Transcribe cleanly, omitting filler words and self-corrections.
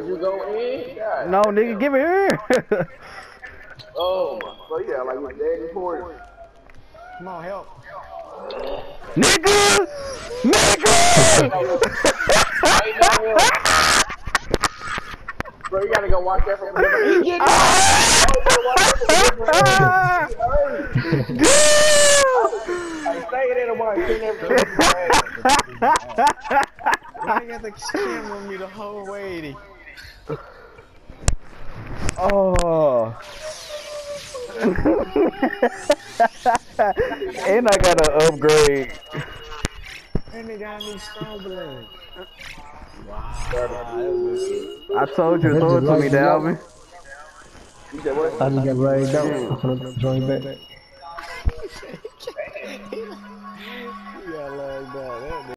would you go in? God. No, nigga, give it here. Oh, so yeah, like with dead important. Come on, help. Nigga! Nigga! Ain't no help. Bro, you gotta go watch that from different. He getting I say it in a way. Why you got the camera on me the whole way? Oh. And I got an upgrade. And they got me stumbling. Wow. I told you to throw it to me, Dalvin. You said what? I didn't get right down. I'm gonna join back.